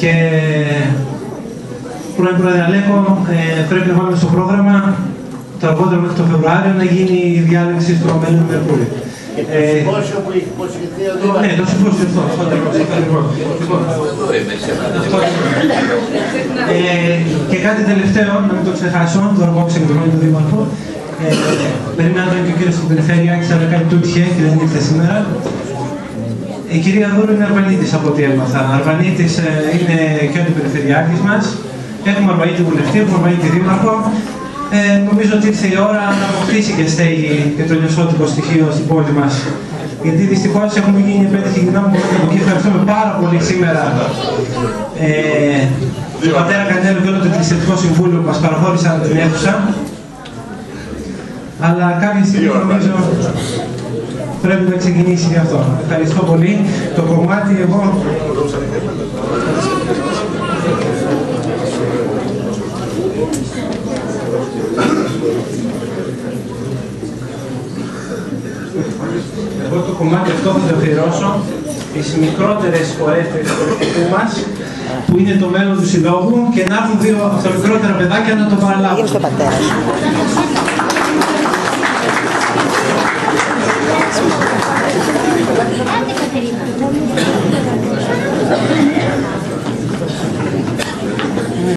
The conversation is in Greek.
Και Πρόεδρε Αλέκο, πρέπει να βάλουμε στο πρόγραμμα το αργότερο μέχρι το Φεβρουάριο να γίνει η διάλεξη στο μέλλον Μερκούρι. Το συμπόσιο που έχει υποσχεθεί εδώ. Ναι, το συμπόσιο αυτό ακριβώς. Και κάτι τελευταίο, να μην το ξεχάσω, το αργόψε και το μέλλον του Δήμαρχου. Περιμέναμε και ο κύριος στην Περιφέρεια, αλλά κάτι του έτυχε και δεν ήρθε σήμερα. Η κυρία Δούρου είναι Αρβανίτης από ό,τι έμαθα. Αρβανίτης είναι και ο αντιπεριφερειάρχης μας. Έχουμε Αρβανίτη βουλευτή, έχουμε Αρβανίτη δήμαρχο. Νομίζω ότι ήρθε η ώρα να αποκτήσει και στέγη και το νιωσότικο στοιχείο στην πόλη μας. Γιατί δυστυχώς έχουμε γίνει επέτυχοι δυνάμουν από εκεί. Ευχαριστούμε πάρα πολύ σήμερα τον πατέρα Κανέλο και όλο το Εκκλησιαστικό Συμβούλιο που μας παραχώρησαν την αίθουσα. Αλλά κάποια στιγμή νομίζω πρέπει να ξεκινήσει γι' αυτό. Ευχαριστώ πολύ. Το κομμάτι εγώ... Εγώ το κομμάτι αυτό θα το αφιερώσω στις μικρότερες χορεύτριες του πολιτικού μας, που είναι το μέλλον του συλλόγου, και να έρθουν δύο από τα μικρότερα παιδάκια να το παραλάβουν.